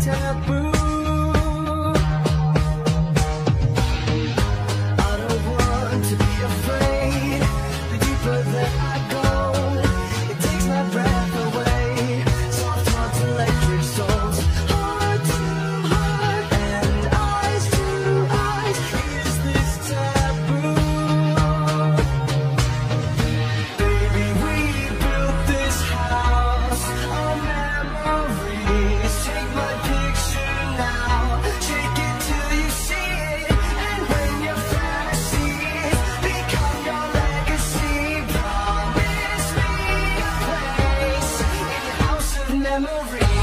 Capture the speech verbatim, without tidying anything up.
taboo. I don't want to be afraid. The deeper that I go, it takes my breath away. Soft hearts, electric souls, heart to heart and eyes to eyes. Is this taboo? Baby, we built this house on memories. Take my picture now, shake it till you see it. And when your fantasies become your legacy, promise me a place in your house of memories.